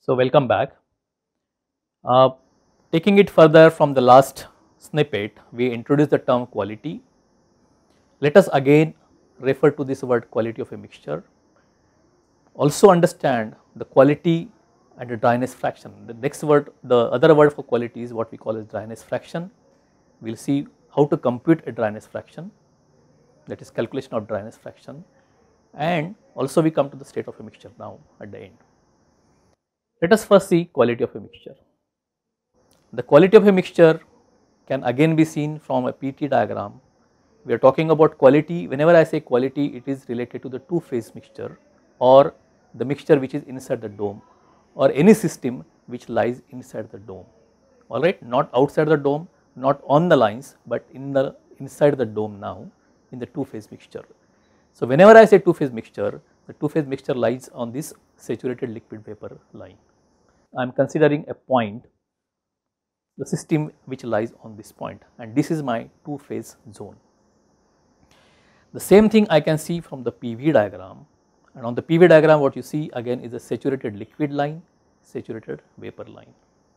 So, welcome back. Uh, Taking it further from the last snippet, we introduced the term quality. Let us again refer to this word quality of a mixture. Also understand the quality and the dryness fraction. The next word, the other word for quality is what we call as dryness fraction. We will see how to compute a dryness fraction, that is calculation of dryness fraction, and also we come to the state of a mixture now at the end. Let us first see quality of a mixture. The quality of a mixture can again be seen from a PT diagram. We are talking about quality. Whenever I say quality, it is related to the two phase mixture or the mixture which is inside the dome or any system which lies inside the dome, alright, not outside the dome, not on the lines, but inside the dome now in the two phase mixture. So, whenever I say two phase mixture, the two phase mixture lies on this saturated liquid vapor line. I am considering a point, the system which lies on this point, and this is my two phase zone. The same thing I can see from the PV diagram, and on the PV diagram what you see again is a saturated liquid line, saturated vapor line.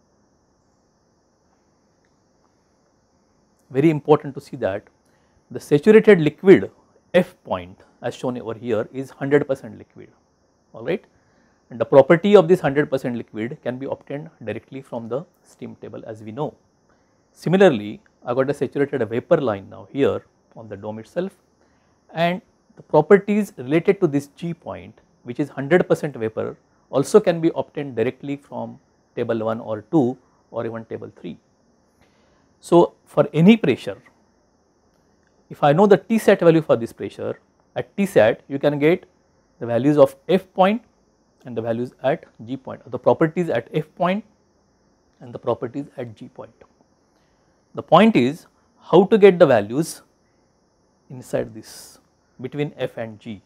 Very important to see that the saturated liquid F point as shown over here is 100% liquid, alright, and the property of this 100% liquid can be obtained directly from the steam table as we know. Similarly, I got a saturated vapor line now here on the dome itself, and the properties related to this G point which is 100% vapor also can be obtained directly from table 1 or 2 or even table 3. So, for any pressure, if I know the Tsat value for this pressure, at Tsat you can get the values of F point and the values at G point, the properties at F point and the properties at G point. The point is how to get the values inside this between F and G,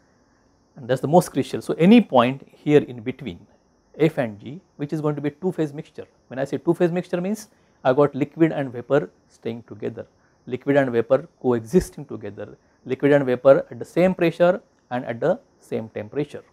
and that is the most crucial. So, any point here in between F and G which is going to be a two phase mixture. When I say two phase mixture means I got liquid and vapor staying together, liquid and vapor coexisting together, liquid and vapor at the same pressure and at the same temperature.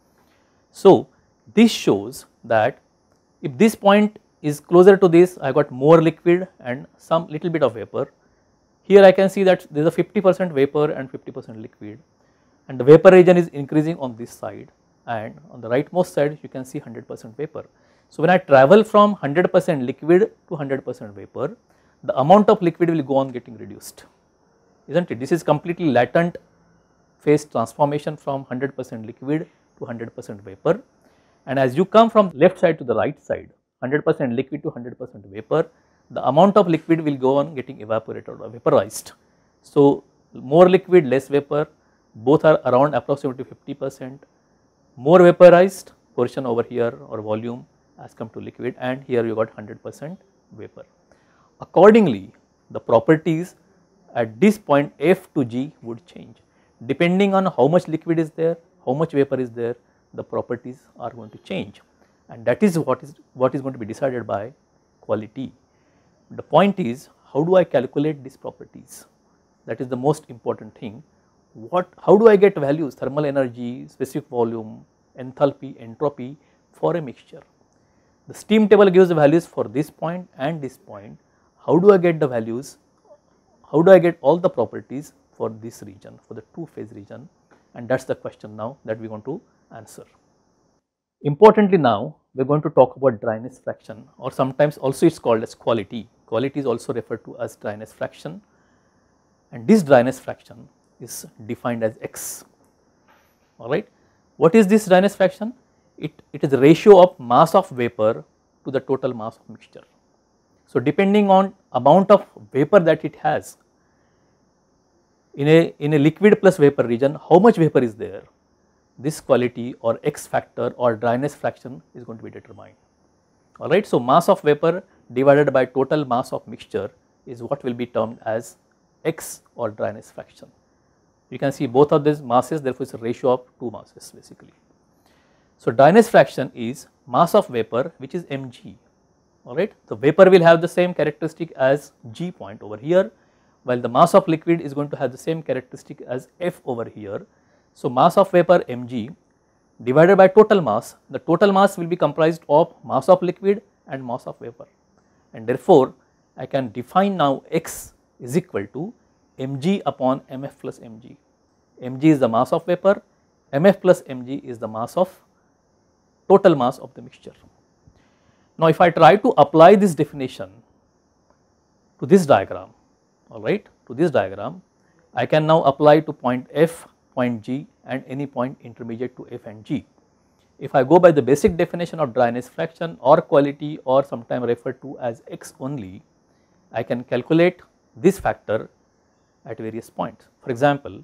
So, this shows that if this point is closer to this, I got more liquid and some little bit of vapor. Here I can see that there is a 50% vapor and 50% liquid, and the vapor region is increasing on this side, and on the rightmost side you can see 100% vapor. So, when I travel from 100% liquid to 100% vapor, the amount of liquid will go on getting reduced, isn't it? This is completely latent phase transformation from 100% liquid to 100% vapor, and as you come from left side to the right side, 100% liquid to 100% vapor, the amount of liquid will go on getting evaporated or vaporized. So, more liquid, less vapor, both are around approximately 50%, more vaporized portion over here or volume has come to liquid, and here you got 100% vapor. Accordingly, the properties at this point F to G would change depending on how much liquid is there, how much vapor is there, the properties are going to change, and that is what is going to be decided by quality. The point is, how do I calculate these properties? That is the most important thing. How do I get values, thermal energy, specific volume, enthalpy, entropy for a mixture? The steam table gives the values for this point and this point. How do I get the values? How do I get all the properties for this region, for the two phase region? And that is the question now that we want to answer. Importantly now, we are going to talk about dryness fraction, or sometimes also it is called as quality. Quality is also referred to as dryness fraction, and this dryness fraction is defined as X, alright. What is this dryness fraction? It is the ratio of mass of vapor to the total mass of mixture. So, depending on amount of vapor that it has, in a liquid plus vapor region, how much vapor is there, this quality or X factor or dryness fraction is going to be determined, alright. So, mass of vapor divided by total mass of mixture is what will be termed as X or dryness fraction. You can see both of these masses, therefore, it is a ratio of two masses basically. So, dryness fraction is mass of vapor which is mg, alright. The vapor will have the same characteristic as G point over here, while the mass of liquid is going to have the same characteristic as F over here. So, mass of vapor mg divided by total mass. The total mass will be comprised of mass of liquid and mass of vapor, and therefore I can define now x is equal to mg upon mf plus mg. Mg is the mass of vapor, mf plus mg is the mass of total mass of the mixture. Now if I try to apply this definition to this diagram, alright, to this diagram, I can now apply to point F, point G and any point intermediate to F and G. If I go by the basic definition of dryness fraction or quality, or sometime referred to as X only, I can calculate this factor at various points. For example,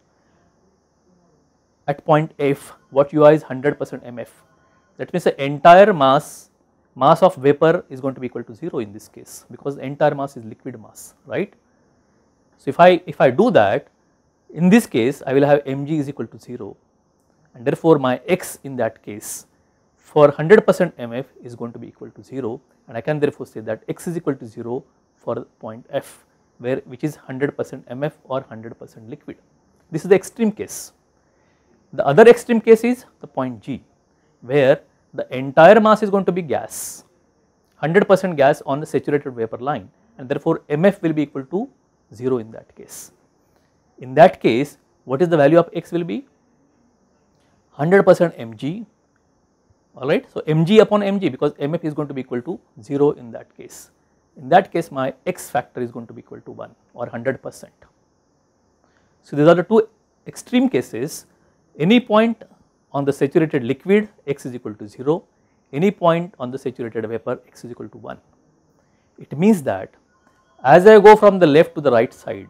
at point F, what UI is 100% mf, that means the entire mass of vapor is going to be equal to 0 in this case, because the entire mass is liquid mass, right. So if I do that, in this case I will have mg is equal to 0, and therefore my x in that case for 100% mf is going to be equal to 0, and I can therefore say that x is equal to 0 for point F, which is 100% mf or 100% liquid. This is the extreme case. The other extreme case is the point G, where the entire mass is going to be gas, 100% gas on the saturated vapor line, and therefore mf will be equal to 0 in that case. In that case, what is the value of x will be 100% mg, alright. So mg upon mg, because mf is going to be equal to 0 in that case. In that case my x factor is going to be equal to 1 or 100%. So these are the two extreme cases. Any point on the saturated liquid x is equal to 0, any point on the saturated vapor x is equal to 1. It means that as I go from the left to the right side,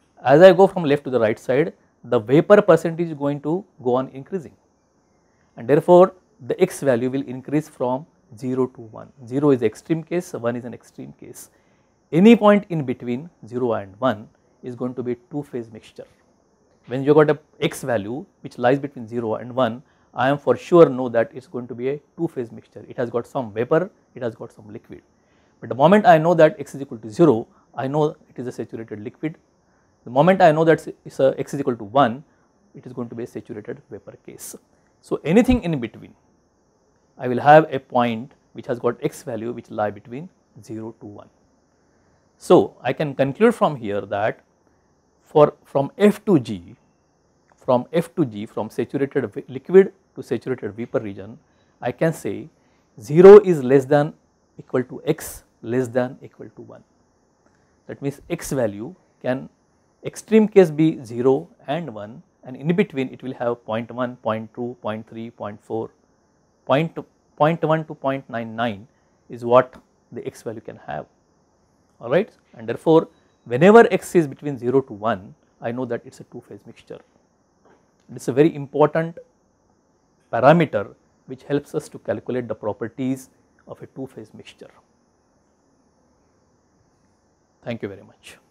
the vapor percentage is going to go on increasing, and therefore the x value will increase from 0 to 1. 0 is the extreme case, 1 is an extreme case. Any point in between 0 and 1 is going to be two phase mixture. When you got a x value which lies between 0 and 1, I am for sure know that it is going to be a two phase mixture. It has got some vapor, it has got some liquid. But the moment I know that x is equal to 0, I know it is a saturated liquid. The moment I know that x is equal to 1, it is going to be a saturated vapor case. So anything in between, I will have a point which has got x value which lie between 0 to 1. So I can conclude from here that from F to G, from saturated liquid to saturated vapor region, I can say 0 is less than equal to x less than equal to 1. That means x value can extreme case be 0 and 1, and in between it will have 0.1, 0.2, 0.3, 0.4, 0.1 to 0.99 is what the x value can have, alright. And therefore whenever x is between 0 to 1, I know that it is a two phase mixture. It is a very important parameter which helps us to calculate the properties of a two phase mixture. Thank you very much.